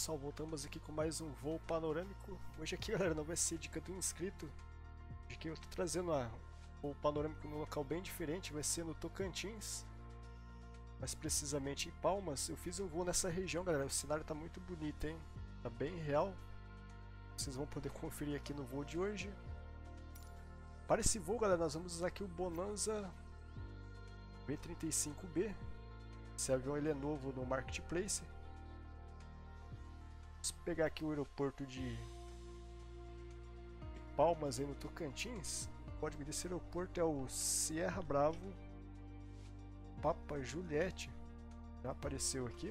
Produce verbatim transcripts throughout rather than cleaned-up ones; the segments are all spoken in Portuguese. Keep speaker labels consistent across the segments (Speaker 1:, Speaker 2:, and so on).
Speaker 1: pessoal, voltamos aqui com mais um voo panorâmico. Hoje aqui, galera, não vai ser dica do inscrito. Hoje aqui eu tô trazendo um voo panorâmico num local bem diferente, vai ser no Tocantins. Mais precisamente em Palmas. Eu fiz um voo nessa região, galera, o cenário tá muito bonito, hein? Tá bem real. Vocês vão poder conferir aqui no voo de hoje. Para esse voo, galera, nós vamos usar aqui o Bonanza B trinta e cinco B. Esse avião ele é novo no Marketplace. Vamos pegar aqui o aeroporto de Palmas, aí no Tocantins. O código desse aeroporto é o Sierra Bravo Papa Juliette. Já apareceu aqui.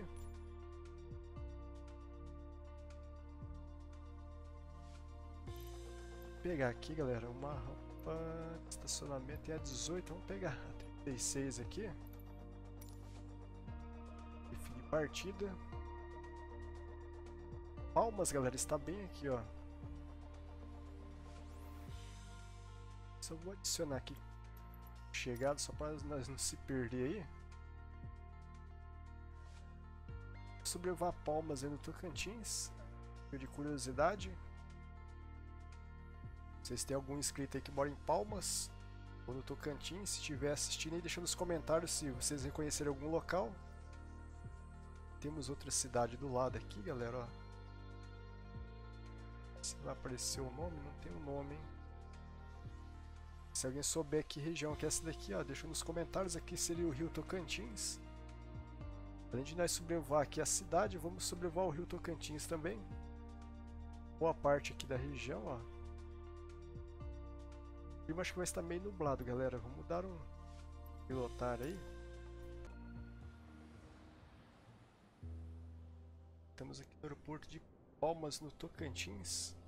Speaker 1: Vou pegar aqui, galera, uma rampa de estacionamento é a dezoito. Vamos pegar a trinta e seis aqui. Definir partida. Palmas, galera, está bem aqui, ó. Só vou adicionar aqui chegada só para nós não se perder aí. Sobrevoar Palmas aí no Tocantins. De curiosidade. Vocês têm algum inscrito aí que mora em Palmas ou no Tocantins? Se estiver assistindo aí, deixa nos comentários se vocês reconhecerem algum local. Temos outra cidade do lado aqui, galera, ó. Se vai aparecer o nome, não tem o nome, hein? Se alguém souber que região que é essa daqui, ó, deixa nos comentários. Aqui seria o Rio Tocantins. Além de nós sobrevoar aqui a cidade, vamos sobrevoar o Rio Tocantins também. Boa parte aqui da região, ó. O clima acho que vai estar meio nublado, galera. Vamos dar um pilotar aí. Estamos aqui no aeroporto de Palmas, no Tocantins.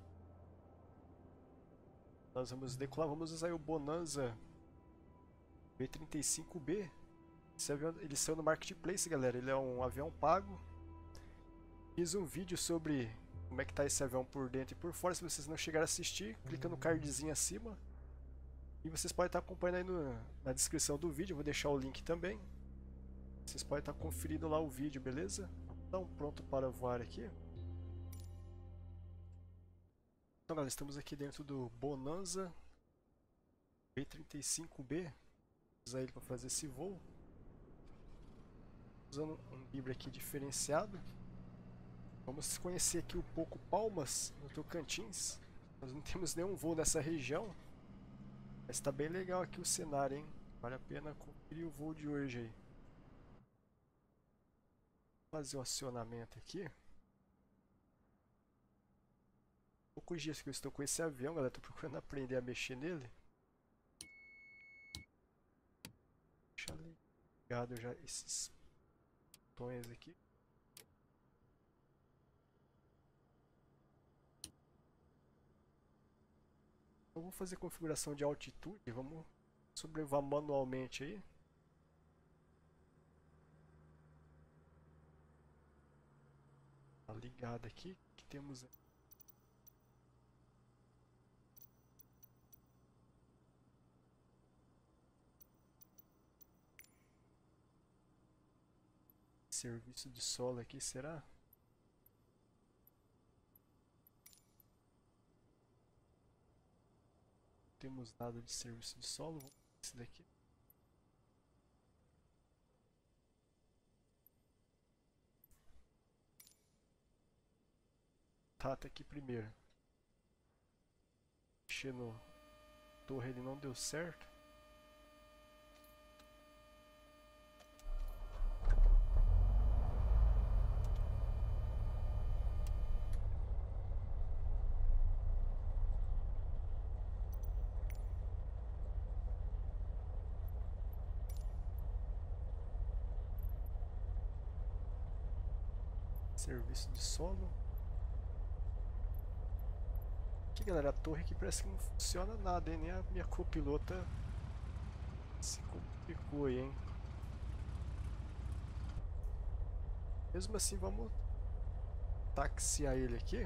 Speaker 1: Nós vamos decolar, vamos usar o Bonanza B trinta e cinco B. Esse avião, ele saiu no Marketplace, galera. Ele é um avião pago. Fiz um vídeo sobre como é que tá esse avião por dentro e por fora. Se vocês não chegaram a assistir, clica no cardzinho acima. E vocês podem estar acompanhando aí no, na descrição do vídeo. Eu vou deixar o link também. Vocês podem estar conferindo lá o vídeo, beleza? Então, pronto para voar aqui. Então, galera, estamos aqui dentro do Bonanza B trinta e cinco B. Vou usar ele para fazer esse voo. Usando um livro aqui diferenciado. Vamos conhecer aqui um pouco Palmas, no Tocantins. Nós não temos nenhum voo nessa região. Mas está bem legal aqui o cenário, hein? Vale a pena conferir o voo de hoje aí. Vou fazer o acionamento aqui. Poucos dias que eu estou com esse avião, galera, estou procurando aprender a mexer nele. Deixa ligado já esses botões aqui. Eu vou fazer configuração de altitude, vamos sobrevoar manualmente aí. Tá ligado aqui, o que temos aqui? Serviço de solo aqui, será? Temos nada de serviço de solo, vamos ver esse daqui. Tá, tá aqui primeiro. Mexer no torre, ele não deu certo. Serviço de solo. Aqui, galera, a torre aqui parece que não funciona nada, hein? Nem a minha copilota se complicou aí, hein? Mesmo assim, vamos taxiar ele aqui.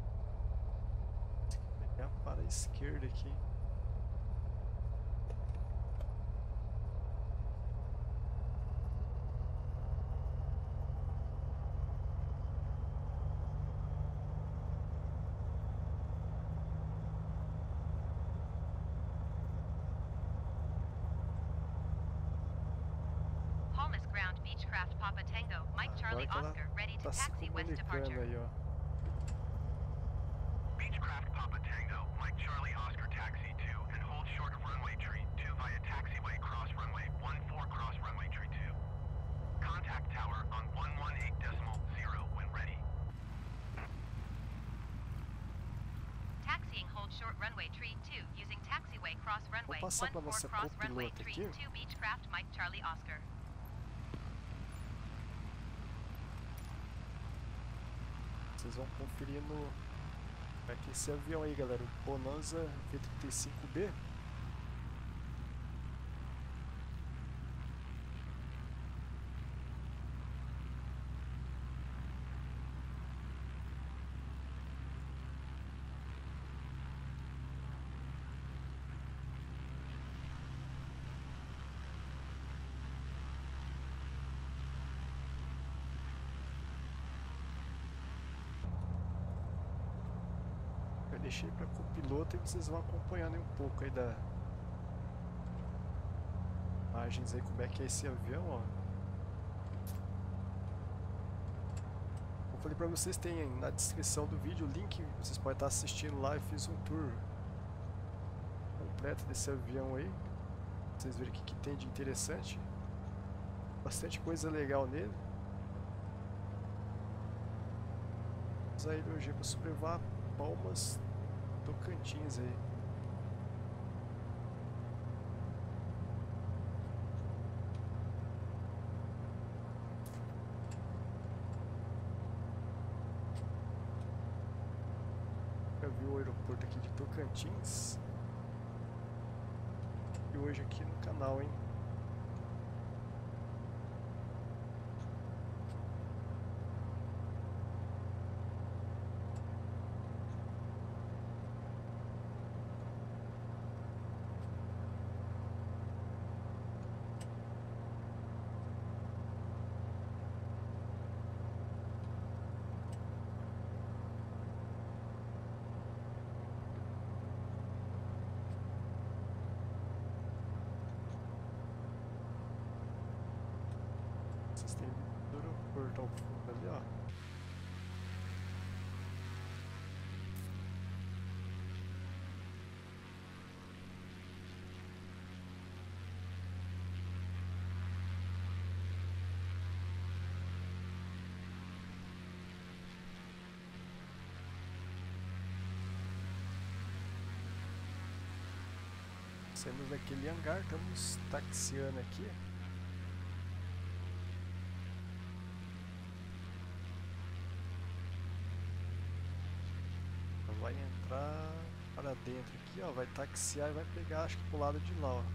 Speaker 1: Pegar para a esquerda aqui.
Speaker 2: Tango, Mike
Speaker 1: Agora
Speaker 2: Charlie
Speaker 1: que ela
Speaker 2: Oscar, ready to
Speaker 1: tá se
Speaker 2: taxi west
Speaker 1: comunicando
Speaker 2: departure.
Speaker 1: aí, ó.
Speaker 3: Beechcraft Papa Tango, Mike Charlie Oscar Taxi two, and hold short of runway tree two via taxiway cross runway one four cross runway tree two. Contact tower on one one eight decimal zero when ready.
Speaker 2: Taxiing hold short runway tree two using taxiway cross runway
Speaker 1: Vou passar
Speaker 2: one
Speaker 1: pra
Speaker 2: four
Speaker 1: nossa
Speaker 2: cross runway
Speaker 1: copilota
Speaker 2: tree
Speaker 1: aqui.
Speaker 2: two Beechcraft Mike Charlie Oscar.
Speaker 1: Vocês vão conferir no... É que esse avião aí, galera, o Bonanza V trinta e cinco B. Eu deixei para copiloto e vocês vão acompanhando aí um pouco aí da imagens aí, como é que é esse avião, ó. Eu falei para vocês, tem na descrição do vídeo o link, vocês podem estar assistindo lá. Eu fiz um tour completo desse avião aí, pra vocês verem o que, que tem de interessante. Bastante coisa legal nele. Vamos aí hoje para sobrevoar Palmas, Tocantins aí. Já vi o aeroporto aqui de Tocantins. E hoje aqui no canal, hein? Vocês têm do aeroporto ao fundo ali, ó. Saindo daquele hangar, estamos taxiando aqui. Vai entrar para dentro aqui, ó, vai taxiar e vai pegar, acho que pro lado de lá, ó.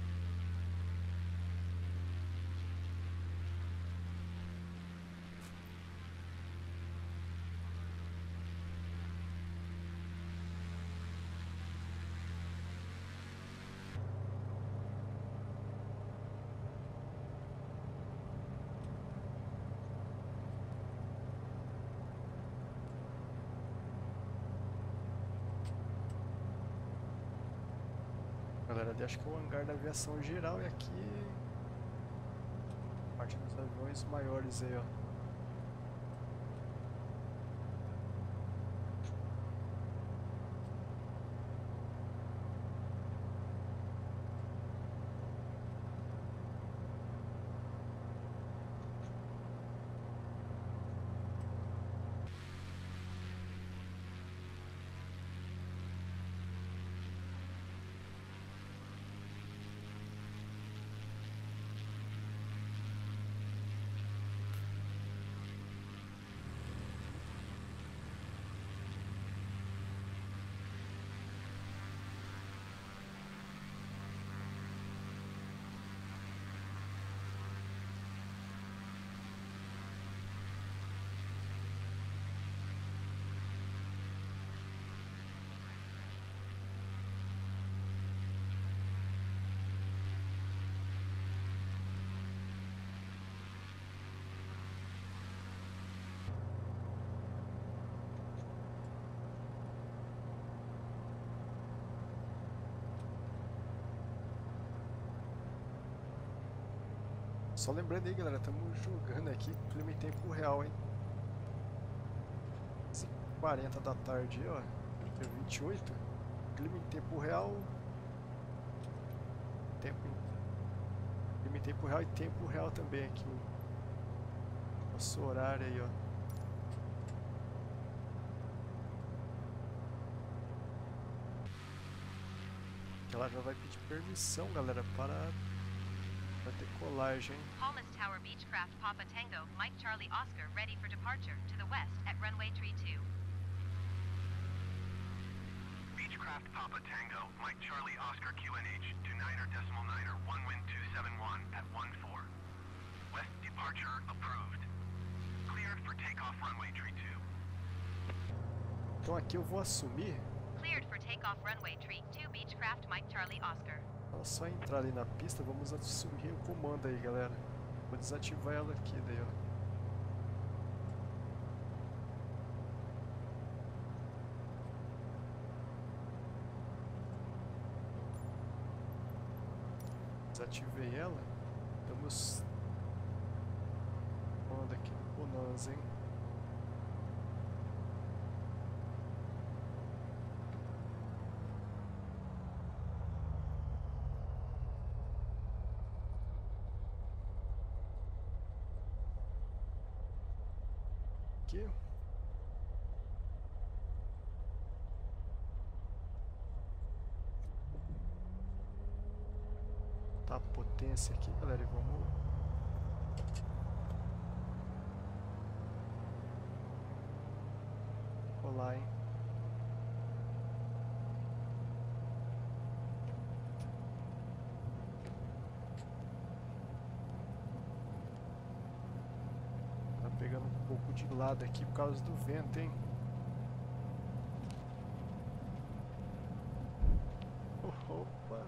Speaker 1: Galera, ali acho que é o hangar da aviação geral e aqui parte dos aviões maiores aí, ó. Só lembrando aí, galera, estamos jogando aqui clima em tempo real, hein? cinco e quarenta da tarde, ó. Dia vinte e oito. Clima em tempo real. Tempo em... Clima em tempo real e tempo real também aqui. O nosso horário aí, ó. Ela já vai pedir permissão, galera, para, para decolagem.
Speaker 2: Palmas Tower Beechcraft Papa Tango, Mike Charlie Oscar, ready for departure to the west at runway tree two.
Speaker 3: Beechcraft Papa Tango, Mike Charlie Oscar Q N H, two niner decimal niner, one wind two seven one at one four. West departure approved. Cleared for takeoff runway tree two.
Speaker 1: Então aqui eu vou assumir.
Speaker 2: Cleared for takeoff runway tree two Beechcraft Mike Charlie Oscar.
Speaker 1: É só entrar ali na pista, vamos assumir o comando aí, galera. Vou desativar ela aqui, daí, ó. Desativei ela. Estamos comando aqui no Bonanza, hein. Aqui. Tá a potência aqui, galera, e vamos rolar, hein. Pegando um pouco de lado aqui por causa do vento, hein? Opa!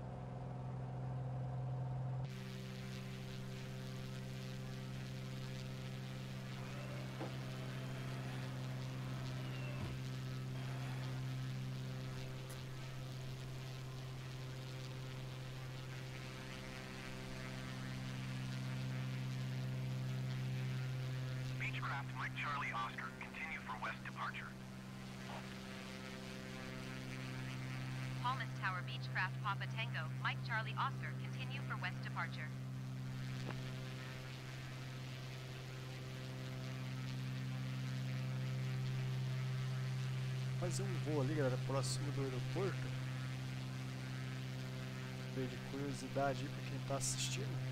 Speaker 3: Beechcraft Mike Charlie Oscar, continue for west departure.
Speaker 2: Palmas Tower Beechcraft Papa Tango, Mike Charlie Oscar, continue for west departure.
Speaker 1: Fazer um voo ali, galera, próximo do aeroporto. De curiosidade aí pra quem tá assistindo.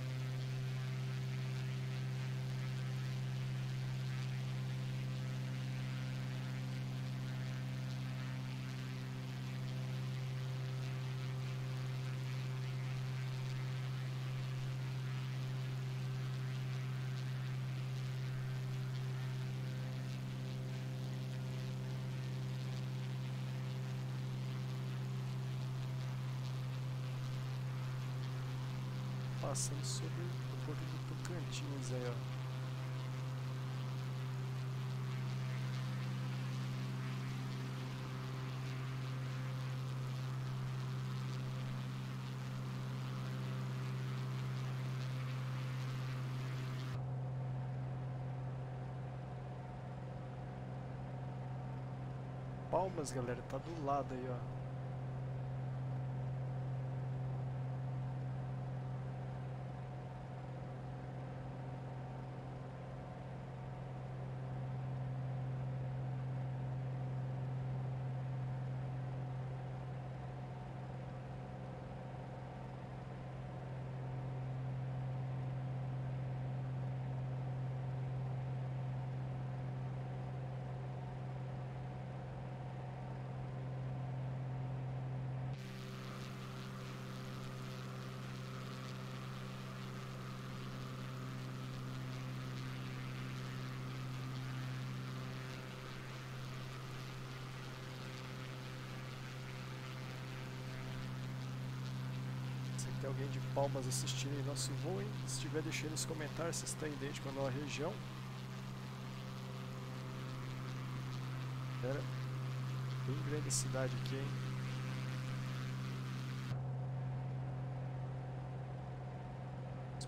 Speaker 1: Passando sobre o porto do Tocantins aí, ó. Palmas, galera, tá do lado aí, ó. Tem alguém de Palmas assistindo aí nosso voo, hein? Se estiver, deixando nos comentários se está idêntico à nossa região. Era bem grande a cidade aqui, hein?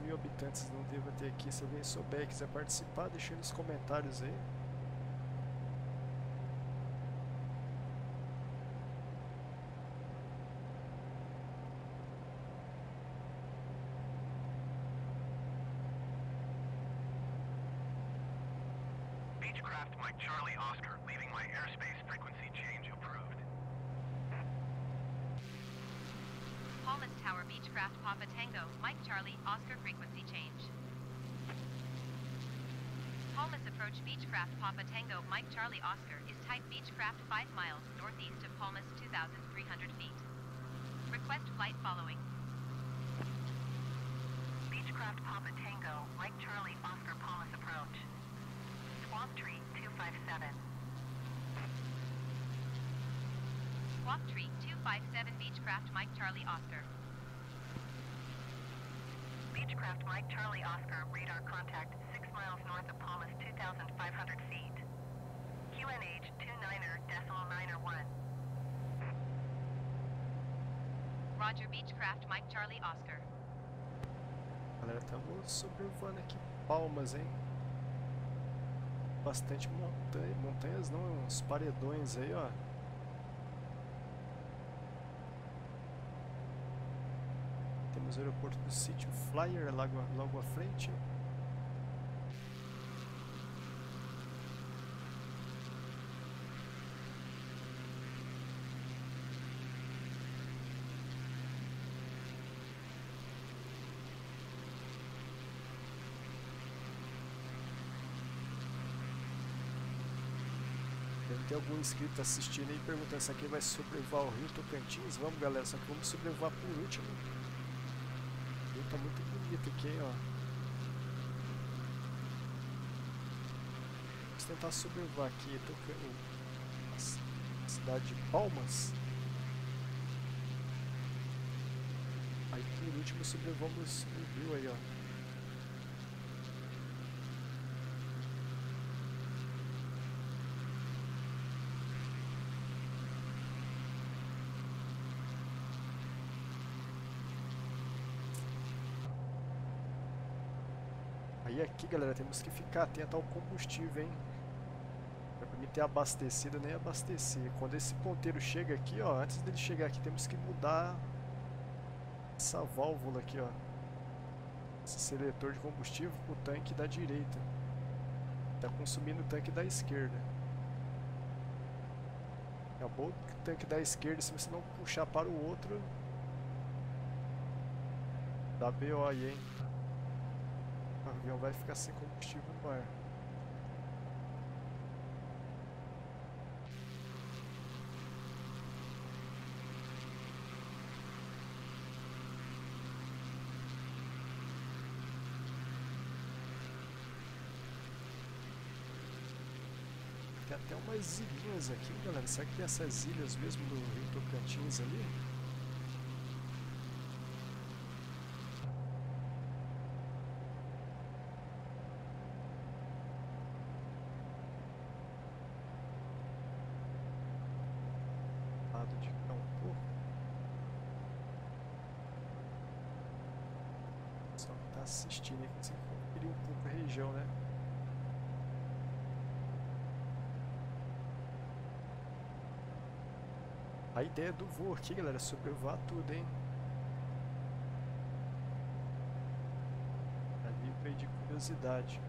Speaker 1: mil habitantes não deva ter aqui. Se alguém souber e quiser participar, deixa aí nos comentários aí.
Speaker 3: Beechcraft Mike Charlie Oscar, leaving my airspace frequency change approved.
Speaker 2: Paulus Tower Beechcraft Papa Tango, Mike Charlie, Oscar frequency change. Paulus approach Beechcraft Papa Tango, Mike Charlie Oscar is type Beechcraft five miles northeast of Palmas two thousand three hundred feet. Request flight following.
Speaker 4: Beechcraft Papa Tango, Mike Charlie Oscar Palmas approach. Swamp Tree two five seven.
Speaker 2: Swamp Tree two five seven Beechcraft Mike Charlie Oscar.
Speaker 4: Beechcraft Mike Charlie Oscar, radar contact six miles north of Palmas two thousand five hundred feet. Q N H two niner decimal niner one.
Speaker 2: Roger Beechcraft Mike Charlie Oscar.
Speaker 1: Galera, estamos sobrevoando aqui Palmas, hein? Bastante montanha, montanhas não, uns paredões aí, ó. Temos o aeroporto do sítio Flyer logo, logo à frente. Deve ter algum inscrito assistindo aí perguntando se aqui vai sobrevoar o Rio Tocantins. Vamos, galera, só que vamos sobrevoar por último. O rio tá muito bonito aqui, hein, ó. Vamos tentar sobrevoar aqui a cidade de Palmas. Aí por último sobrevoamos o rio aí, ó. Aí aqui, galera, temos que ficar atento ao combustível, hein? Para mim ter abastecido, nem abastecer. Quando esse ponteiro chega aqui, ó, antes dele chegar aqui, temos que mudar essa válvula aqui, ó. Esse seletor de combustível para o tanque da direita. Tá consumindo o tanque da esquerda. Acabou o tanque da esquerda, se você não puxar para o outro, dá B O aí, hein? O avião vai ficar sem combustível no ar. Tem até umas ilhinhas aqui, galera. Será que tem essas ilhas mesmo do Rio Tocantins ali? De Campo. Só que tá assistindo aí, consegue conferir um pouco a região, né? A ideia do voo aqui, galera, é sobrevoar tudo, hein? A nível de curiosidade.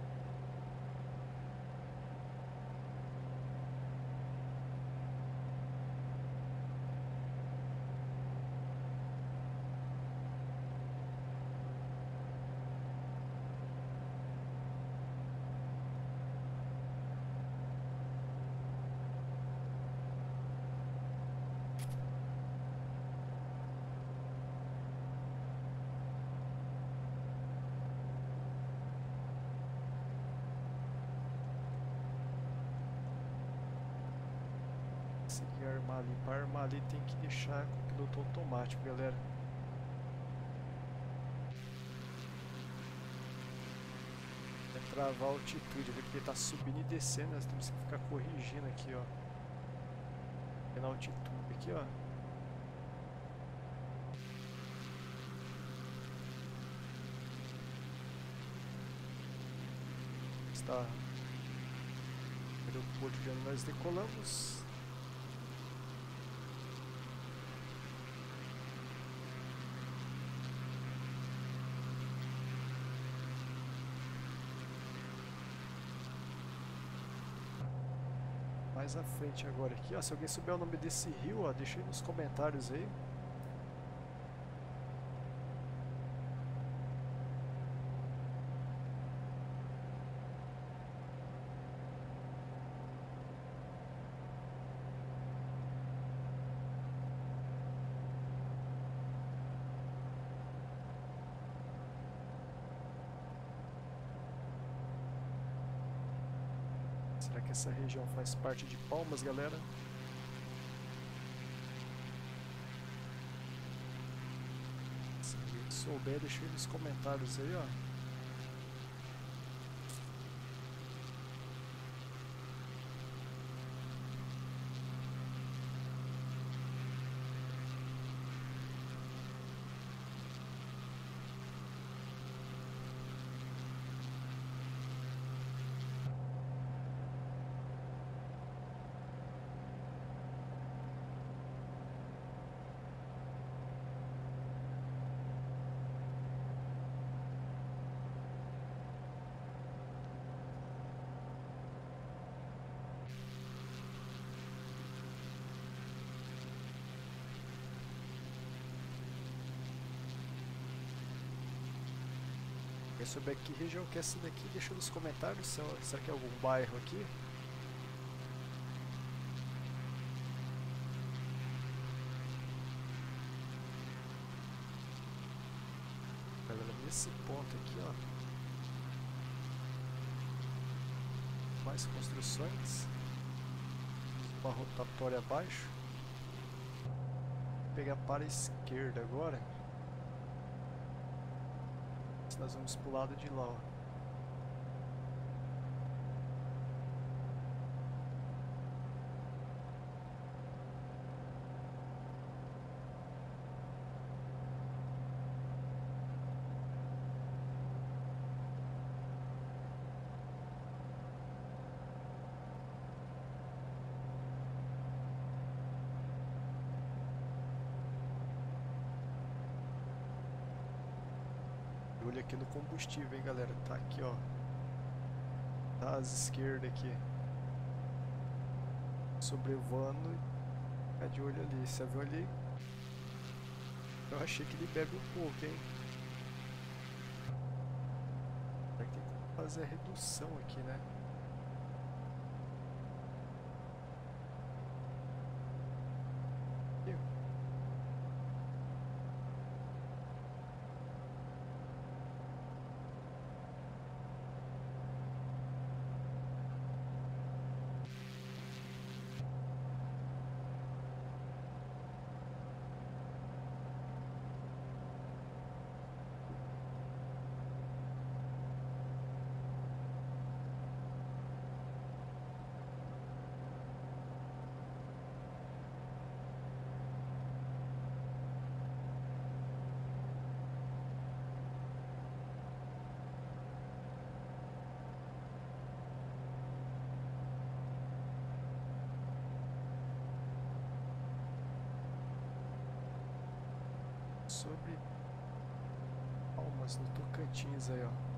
Speaker 1: Conseguir armar ali. Para armar ali tem que deixar com o piloto automático, galera. É travar a altitude, porque ele tá subindo e descendo, nós temos que ficar corrigindo aqui, ó. Na altitude aqui, ó. está no aeroporto de onde nós decolamos. Mais à frente agora aqui, ó, se alguém souber o nome desse rio, ó, deixa aí nos comentários aí. Será que essa região faz parte de Palmas, galera? Se alguém souber, deixa aí nos comentários aí, ó. Quem souber que região que é essa daqui, deixa nos comentários. Será que é algum bairro aqui? Galera, nesse ponto aqui, ó. Mais construções. Uma rotatória abaixo. Vou pegar para a esquerda agora. Nós vamos pro lado de lá, ó. Olha aqui no combustível, hein, galera. Tá aqui, ó. Tá às esquerdas aqui. Sobrevoando. Fica de olho ali. Você viu ali? Eu achei que ele bebe um pouco, hein. Vai ter que fazer a redução aqui, né? Aqui. Sobre Palmas, no Tocantins aí, ó.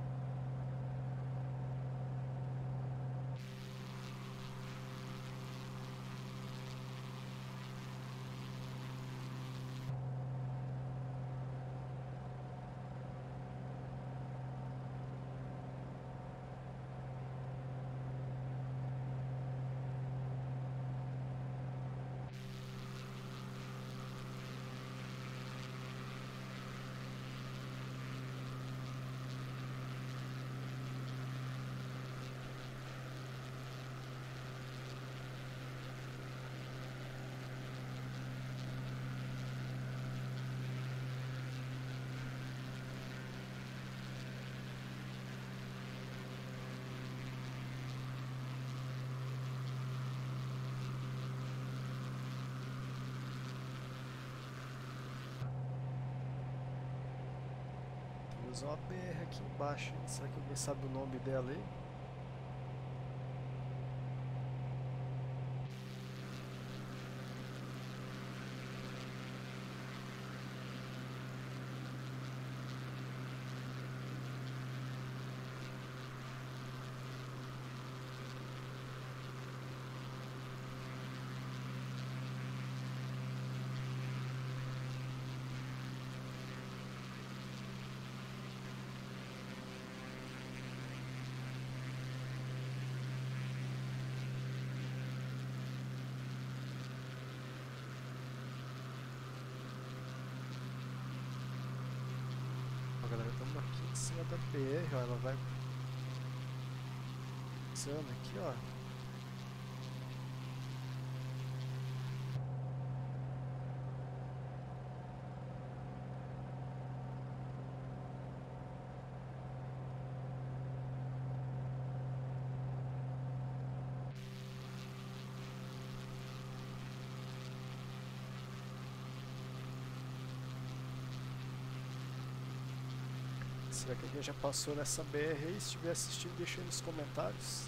Speaker 1: Temos uma B R aqui embaixo. Será que alguém sabe o nome dela aí? cima da B R, ó, ela vai pisando aqui, ó. Será que alguém já passou nessa B R aí? Se estiver assistindo, deixa aí nos comentários.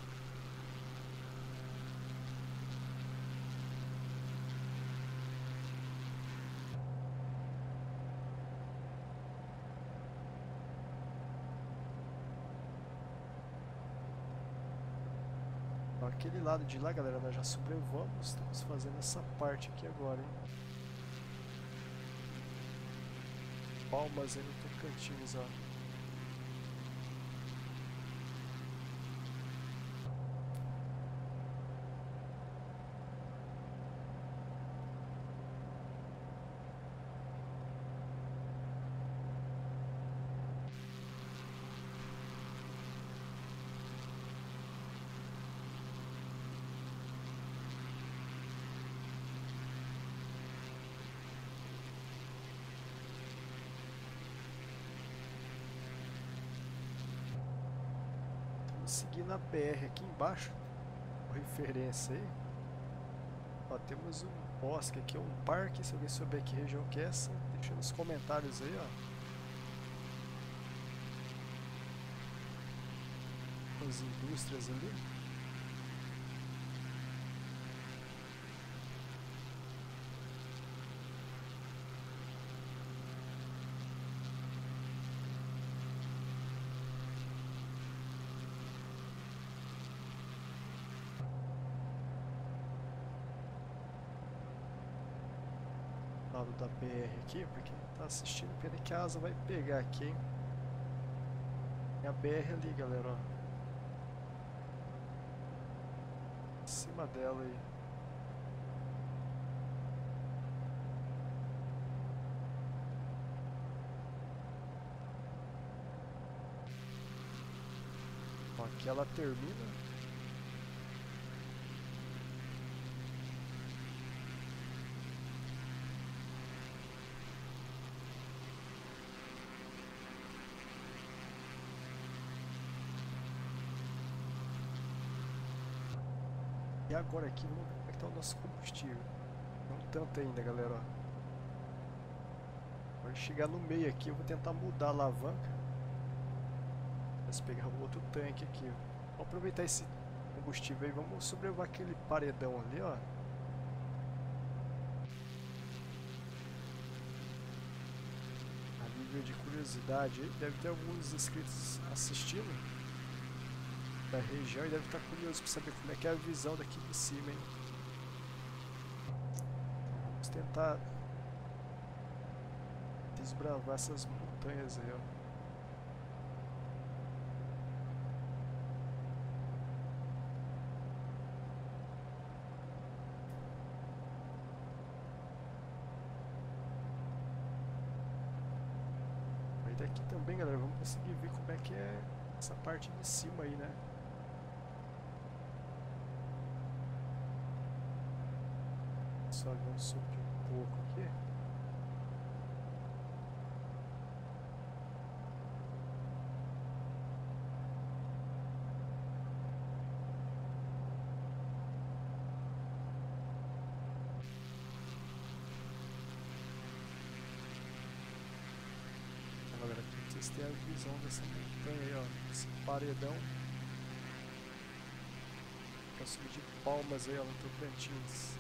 Speaker 1: Ó, aquele lado de lá, galera, nós já sobrevamos. Estamos fazendo essa parte aqui agora, hein? Palmas aí no Tocantins, ó. Seguir na B R aqui embaixo, por referência aí, ó, temos um bosque aqui, um parque. Se alguém souber que região que é essa, deixa nos comentários aí, ó. As indústrias ali. Da B R aqui, pra quem tá assistindo, pena que a asa vai pegar aqui, hein? É a B R ali, galera, ó. Em cima dela aí. Ó, aqui ela termina. E agora aqui, vamos ver como é que tá o nosso combustível. Não tanto ainda, galera, ó. Quando chegar no meio aqui, eu vou tentar mudar a alavanca. Vamos pegar o outro tanque aqui, ó. Vamos aproveitar esse combustível aí, vamos sobrevoar aquele paredão ali, ó. A nível de curiosidade aí, deve ter alguns inscritos assistindo da região e deve estar curioso para saber como é que é a visão daqui de cima, hein? Vamos tentar desbravar essas montanhas aí, ó. Aí daqui também, galera, vamos conseguir ver como é que é essa parte de cima aí, né? Só vamos subir um pouco aqui. Então, galera, aqui vocês têm a visão dessa montanha aí, ó. Esse paredão. Pra subir de Palmas aí, ó, no Tocantins.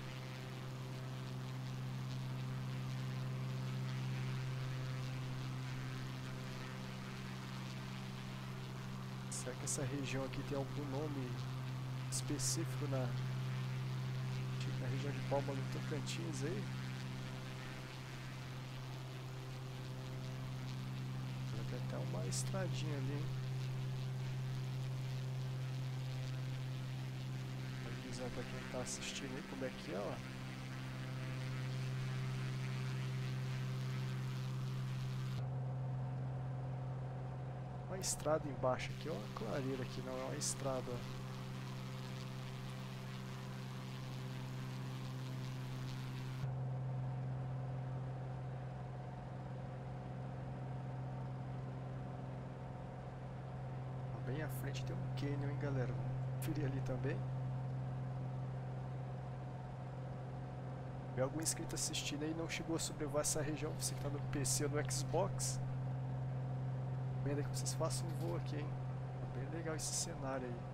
Speaker 1: Será que essa região aqui tem algum nome específico na, na região de Palmas do Tocantins aí? Tem até uma estradinha ali, hein? Vou avisar pra quem tá assistindo aí como é que é, ó. Aí estrada embaixo aqui, ó, uma clareira aqui, não é uma estrada, ó. Bem à frente tem um canyon, hein, galera, vamos conferir ali também. Tem algum inscrito assistindo aí e não chegou a sobrevoar essa região, você que tá no P C ou no Xbox, recomendo que vocês façam um voo aqui, hein? Tá bem legal esse cenário aí.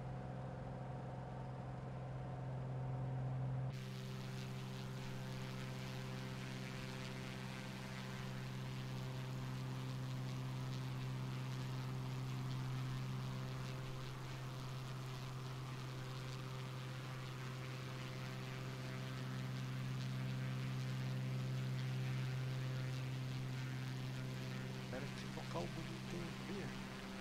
Speaker 1: Cara, que local bonito, hein? Olha.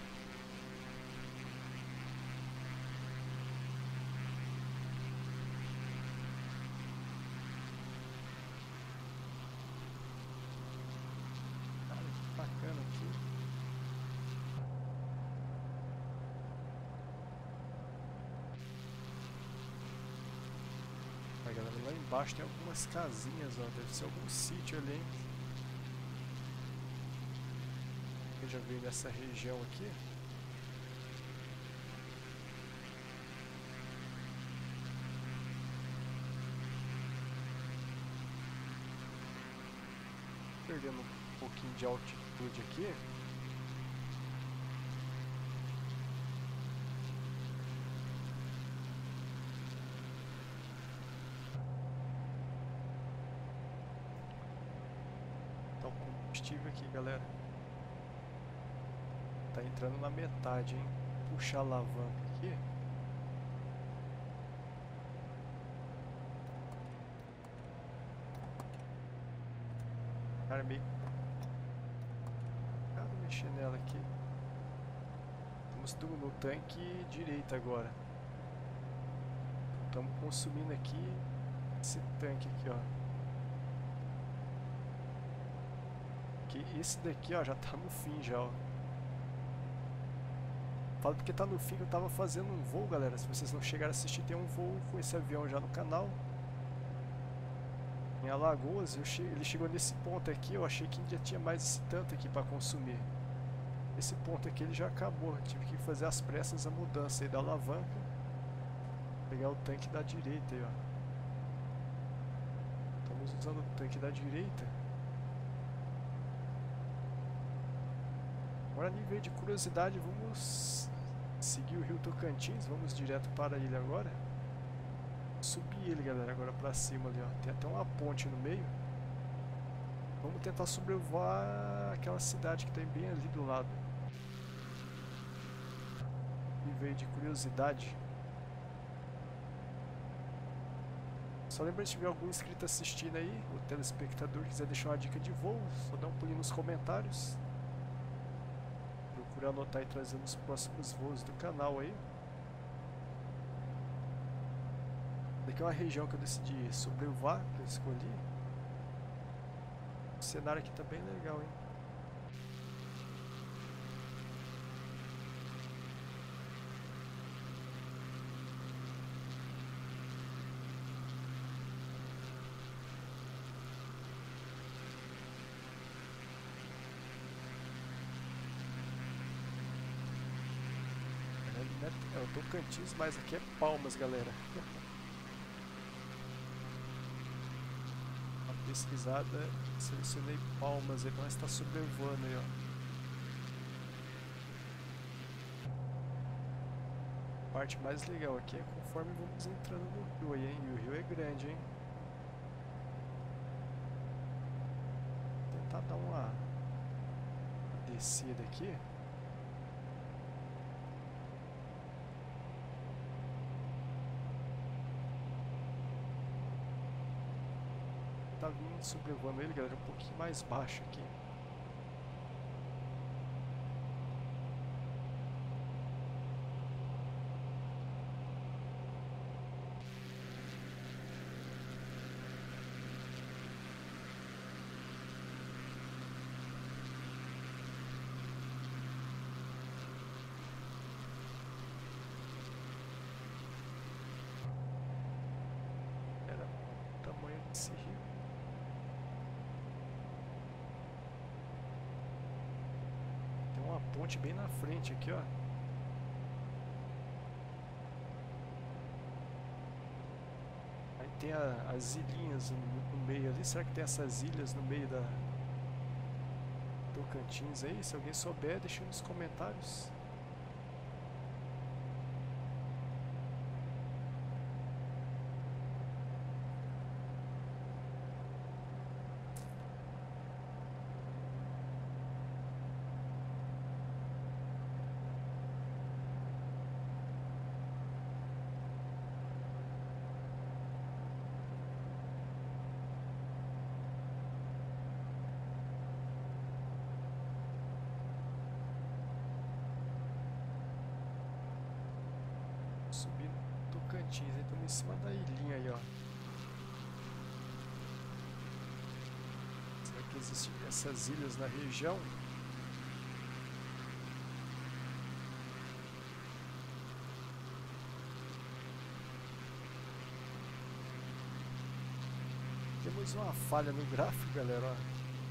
Speaker 1: Cara, que bacana aqui. Aí, galera, lá embaixo tem algumas casinhas, ó. Deve ser algum sítio ali, hein? Eu já veio nessa região aqui. Perdendo um pouquinho de altitude aqui. Tá o combustível aqui, galera. Tá entrando na metade, hein? Puxar a alavanca aqui. Cara, meio... Cara, mexer nela aqui. Estamos no tanque direito agora. Estamos consumindo aqui esse tanque aqui, ó. Que esse daqui, ó, já tá no fim já, ó. Falo porque tá no fim que eu tava fazendo um voo, galera. Se vocês não chegaram a assistir, tem um voo com esse avião já no canal. Em Alagoas, eu che... ele chegou nesse ponto aqui, eu achei que ainda tinha mais esse tanto aqui para consumir. Esse ponto aqui ele já acabou, eu tive que fazer às pressas a mudança aí da alavanca. Pegar o tanque da direita aí, ó. Estamos usando o tanque da direita. Agora, a nível de curiosidade, vamos seguir o rio Tocantins, vamos direto para ele agora. Subir ele, galera, agora pra cima ali, ó. Tem até uma ponte no meio. Vamos tentar sobrevoar aquela cidade que tem bem ali do lado. Nível de curiosidade. Só lembra se tiver algum inscrito assistindo aí, o telespectador quiser deixar uma dica de voo, só dá um pulinho nos comentários. Procura anotar e trazer nos próximos voos do canal aí. Daqui é uma região que eu decidi sobrevoar, que eu escolhi. O cenário aqui tá bem legal, hein? É o Tocantins, mas aqui é Palmas, galera. Uma pesquisada, selecionei Palmas aí pra nós estar sobrevoando aí, ó. A parte mais legal aqui é conforme vamos entrando no rio aí, hein? E o rio é grande, hein? Vou tentar dar uma, uma descida aqui. Tá vindo sobrevoando ele, galera, um pouquinho mais baixo aqui. esse rio. Tem uma ponte bem na frente aqui, ó. Aí tem a, as ilhinhas no, no meio ali. Será que tem essas ilhas no meio da Tocantins aí? Se alguém souber, deixa nos comentários. Subindo Tocantins, aí estamos em cima da ilhinha aí, ó. Será que existem essas ilhas na região? Temos uma falha no gráfico, galera, ó.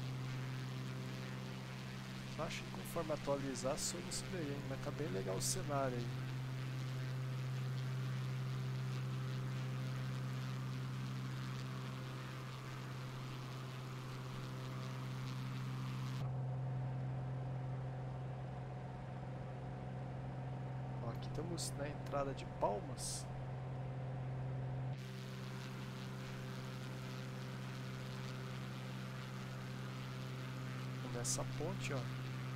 Speaker 1: Só acho que conforme atualizar some isso daí, hein? Mas tá bem legal o cenário aí. Aqui estamos na entrada de Palmas. Nessa ponte, ó.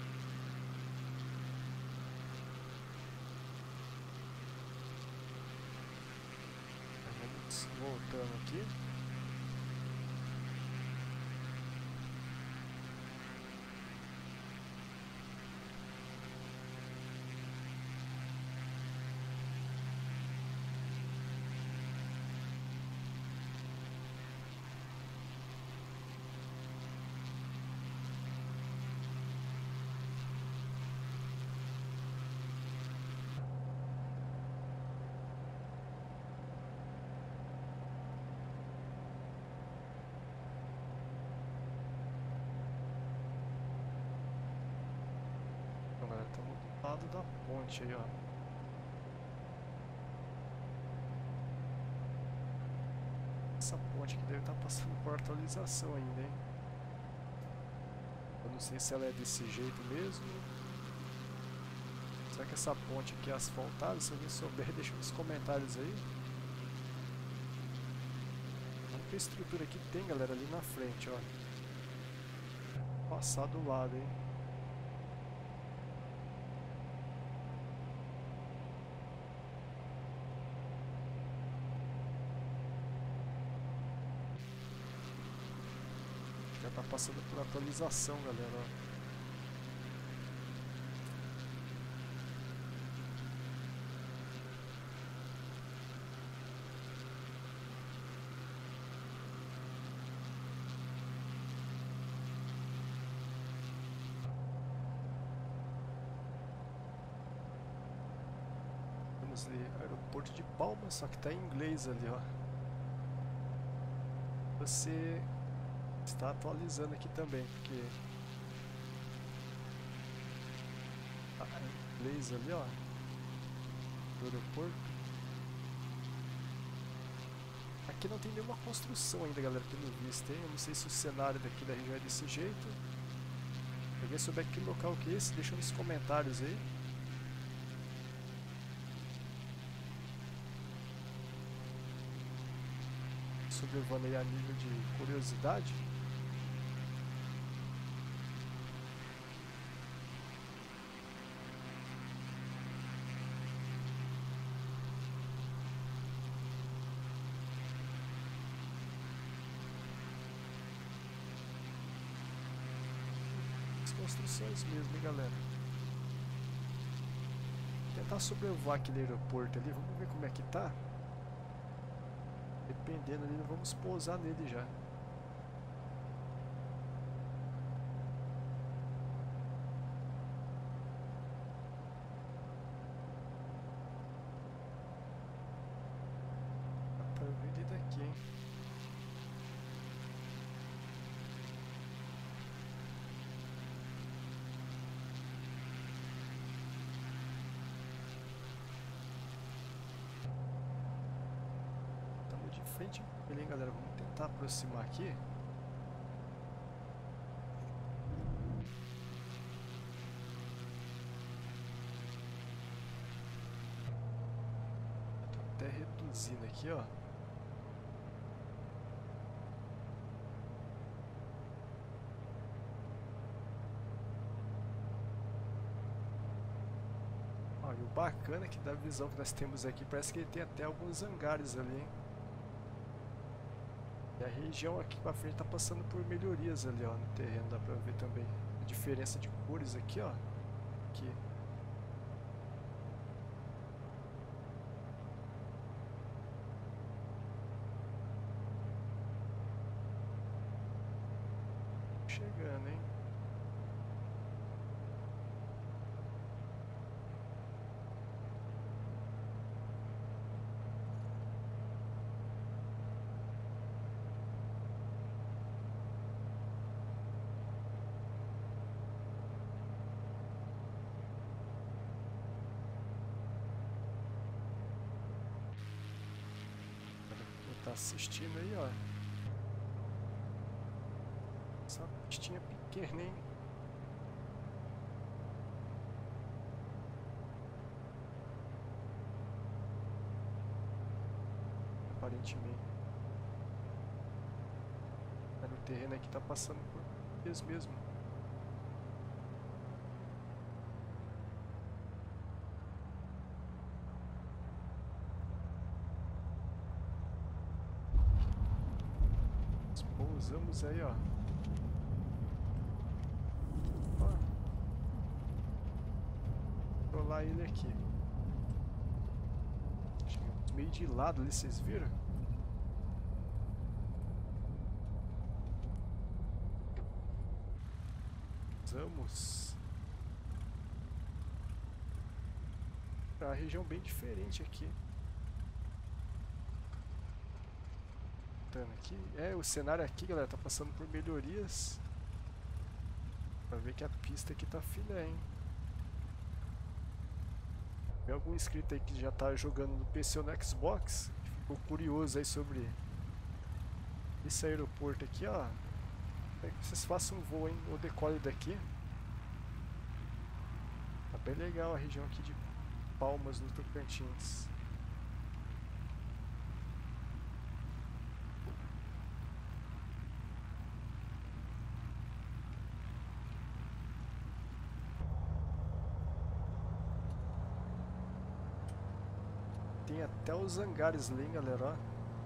Speaker 1: Vamos voltando aqui. Estamos do lado da ponte aí, ó. Essa ponte que deve estar passando por atualização ainda, hein? Eu não sei se ela é desse jeito mesmo. Será que essa ponte aqui é asfaltada? Se alguém souber, deixa nos comentários aí. A única estrutura que tem, galera, ali na frente, ó. Passar do lado, hein? Já tá passando por atualização, galera, ó. Temos ali aeroporto de Palmas, só que tá em inglês ali, ó. Você está atualizando aqui também, porque tá em inglês ali, ó, do aeroporto. Aqui não tem nenhuma construção ainda, galera, pelo visto, hein? Eu não sei se o cenário daqui da região é desse jeito. Se alguém souber que local que é esse, deixa nos comentários aí. Sobrevando aí a nível de curiosidade. As construções mesmo, hein, galera. Vou tentar sobrevoar aquele aeroporto ali, vamos ver como é que tá. Dependendo ali, vamos pousar nele já. Dá pra ver ele daqui, hein? frente dele, hein, galera. Vamos tentar aproximar aqui. Tô até reduzindo aqui, ó. Ó, e o bacana é que da visão que nós temos aqui, parece que ele tem até alguns hangares ali, hein? E a região aqui pra frente tá passando por melhorias ali, ó, no terreno, dá pra ver também a diferença de cores aqui, ó. Aqui. Chegando, hein? Tá assistindo aí, ó. Essa pistinha pequena, hein? Aparentemente. Mas o terreno aqui tá passando por eles mesmo. Pousamos aí, ó. Ó. Vou lá ele aqui. Chegamos meio de lado ali, vocês viram? Pousamos. É uma região bem diferente aqui. Aqui. É, o cenário aqui, galera, tá passando por melhorias. Pra ver que a pista aqui tá filé, hein? Tem algum inscrito aí que já tá jogando no P C ou no Xbox, que ficou curioso aí sobre esse aeroporto aqui, ó. É que vocês façam um voo, hein? Ou decole daqui. Tá bem legal a região aqui de Palmas, no Tocantins. Tem até os hangares ali, hein, galera, ó.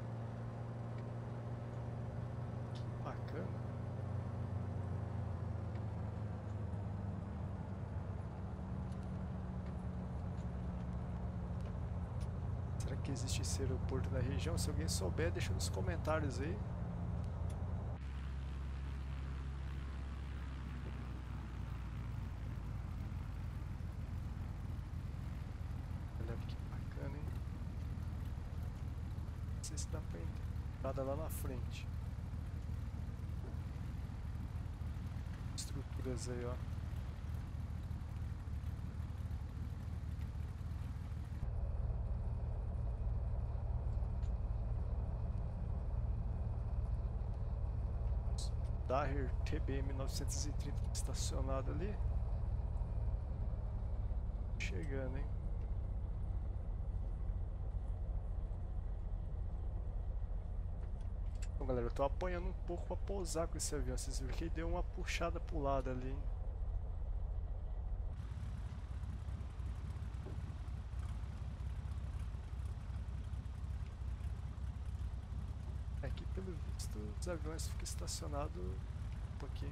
Speaker 1: Que bacana. Será que existe esse aeroporto na região? Se alguém souber, deixa nos comentários aí. Não sei se dá pra entrar lá na frente. Estruturas aí, ó. Daher T B M novecentos e trinta estacionado ali. Chegando, hein? Bom, galera, eu tô apanhando um pouco pra pousar com esse avião. Vocês viram que ele deu uma puxada pro lado ali, hein? Aqui, pelo visto, os aviões ficam estacionados um pouquinho.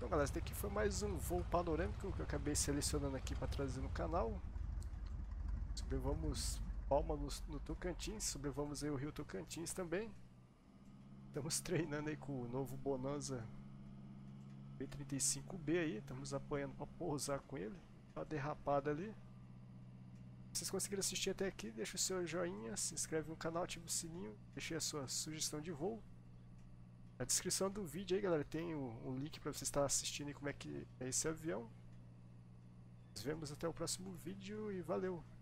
Speaker 1: galera, esse daqui foi mais um voo panorâmico que eu acabei selecionando aqui para trazer no canal. Sobrevamos Palma no, no Tocantins, sobrevamos aí o Rio Tocantins também. Estamos treinando aí com o novo Bonanza B trinta e cinco B aí, estamos apanhando para pousar com ele. Uma derrapada ali. Se vocês conseguiram assistir até aqui, deixa o seu joinha, se inscreve no canal, ativa o sininho, deixe a sua sugestão de voo. Na descrição do vídeo aí, galera, tem o, o link para você estar assistindo e como é que é esse avião. Nos vemos até o próximo vídeo e valeu!